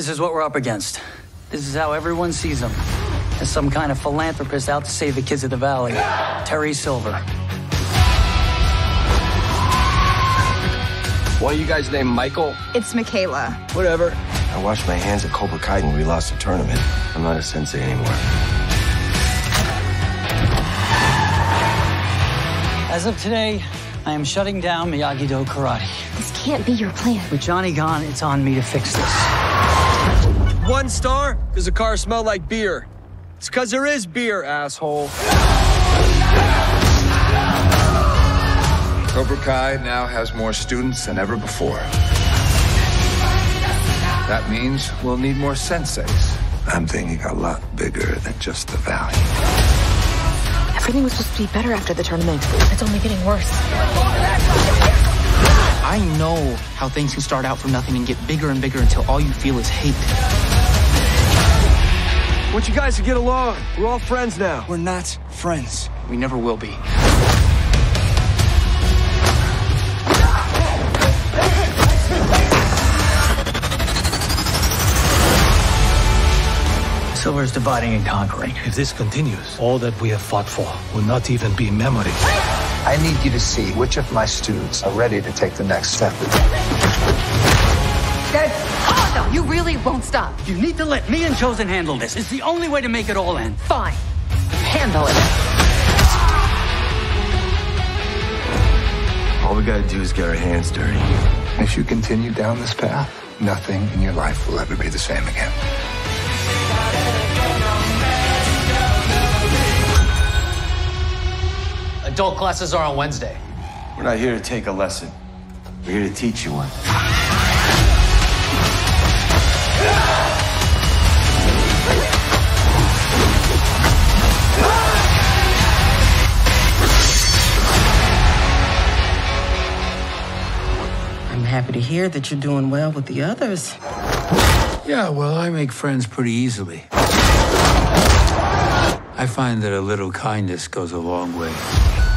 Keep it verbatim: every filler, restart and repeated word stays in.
This is what we're up against. This is how everyone sees him. As some kind of philanthropist out to save the kids of the valley. Terry Silver. Why you guys named Michael? It's Michaela. Whatever. I washed my hands at Cobra Kai when we lost the tournament. I'm not a sensei anymore. As of today, I am shutting down Miyagi-Do Karate. This can't be your plan. With Johnny gone, it's on me to fix this. One star? Because the car smelled like beer. It's because there is beer, asshole. Cobra Kai now has more students than ever before. That means we'll need more senseis. I'm thinking a lot bigger than just the valley. Everything was supposed to be better after the tournament. It's only getting worse. I know how things can start out from nothing and get bigger and bigger until all you feel is hate. I want you guys to get along. We're all friends now. We're not friends. We never will be. Silver's dividing and conquering. If this continues, all that we have fought for will not even be memory. I need you to see which of my students are ready to take the next step. Oh, no, you really won't stop. You need to let me and Chosen handle this. It's the only way to make it all end. Fine. Handle it. All we gotta do is get our hands dirty. If you continue down this path, nothing in your life will ever be the same again. Adult classes are on Wednesday. We're not here to take a lesson. We're here to teach you one. I'm happy to hear that you're doing well with the others. Yeah, well, I make friends pretty easily. I find that a little kindness goes a long way.